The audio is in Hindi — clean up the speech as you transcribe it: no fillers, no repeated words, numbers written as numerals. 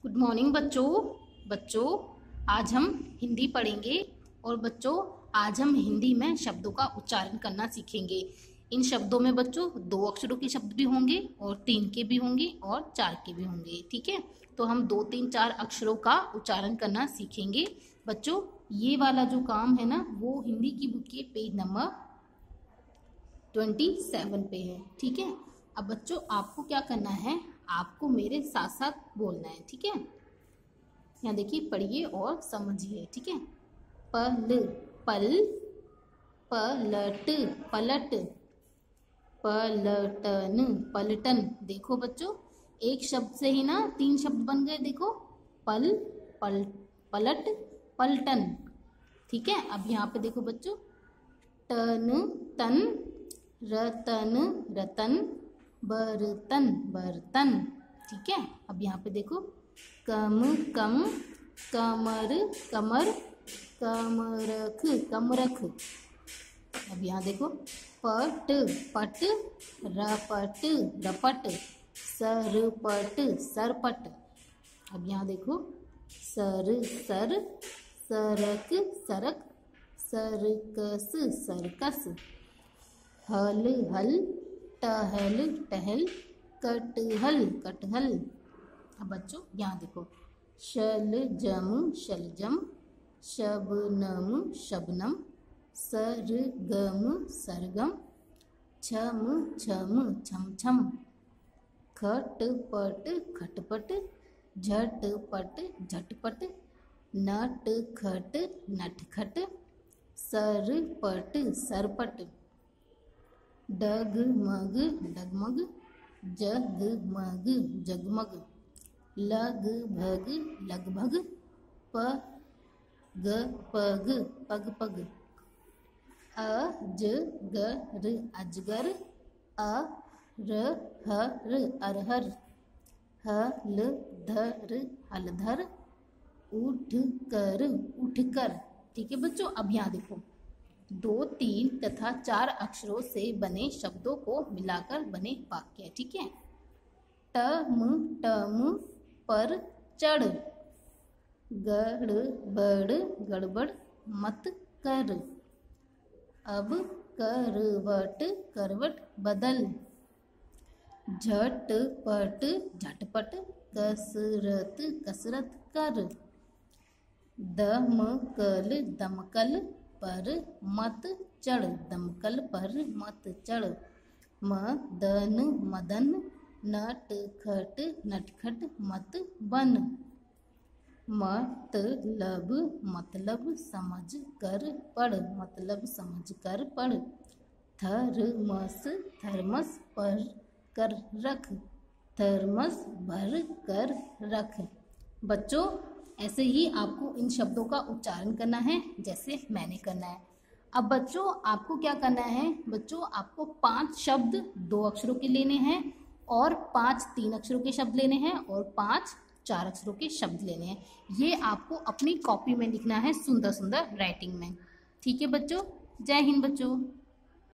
गुड मॉर्निंग बच्चों। बच्चों आज हम हिंदी पढ़ेंगे और बच्चों आज हम हिंदी में शब्दों का उच्चारण करना सीखेंगे। इन शब्दों में बच्चों 2 अक्षरों के शब्द भी होंगे और 3 के भी होंगे और 4 के भी होंगे। ठीक है, तो हम 2, 3, 4 अक्षरों का उच्चारण करना सीखेंगे। बच्चों ये वाला जो काम है ना वो हिंदी की बुक के पेज नंबर 27 पे है। ठीक है, अब बच्चों आपको क्या करना है, आपको मेरे साथ साथ बोलना है। ठीक है, यहाँ देखिए, पढ़िए और समझिए। ठीक है, पल पल, पलट पलट, पलटन पलटन। देखो बच्चों एक शब्द से ही ना 3 शब्द बन गए। देखो पल पल पलट पलटन। ठीक है, अब यहाँ पे देखो बच्चों, टन तन, रतन रतन, बर्तन बर्तन। ठीक है, अब यहाँ पे देखो, कम कम, कमर कमर, कमरख कमरख। अब यहाँ देखो, पट पट, रपट रपट, सरपट सरपट। अब यहाँ देखो, सर सर, सरक सरक, सरकस सरकस, हल हल, टहल टहल, कटहल कटहल। अब बच्चों यहाँ देखो, शलजम शलजम, शबनम शबनम, सरगम सरगम, छम छम छम छम, खटपट खटपट, झटपट झटपट, नटखट नटखट, सरपट सरपट, डगमग डगमग, जगमग जगमग, लगभग लगभग, पग पग पग पग, अजगर अजगर, अरहर अरहर, हलधर हलधर, उठकर उठकर। ठीक है बच्चों, अब यहाँ देखो, 2, 3 तथा 4 अक्षरों से बने शब्दों को मिलाकर बने वाक्य। ठीक है, टम टम पर चढ़, गड़बड़ गड़बड़ मत कर, अब करवट करवट बदल, झटपट झटपट, कसरत कसरत कर, दमकल दमकल पर मत चढ़, दमकल पर मत चढ़, मदन मदन, नटखट नटखट मत बन, मतलब मतलब समझ कर पढ़, मतलब समझ कर पढ़, थर्मस थर्मस पर कर रख, थर्मस भर कर रख। बच्चों ऐसे ही आपको इन शब्दों का उच्चारण करना है जैसे मैंने करना है। अब बच्चों आपको क्या करना है, बच्चों आपको 5 शब्द 2 अक्षरों के लेने हैं और 5 3 अक्षरों के शब्द लेने हैं और 5 4 अक्षरों के शब्द लेने हैं। ये आपको अपनी कॉपी में लिखना है सुंदर सुंदर राइटिंग में। ठीक है बच्चों, जय हिंद बच्चों।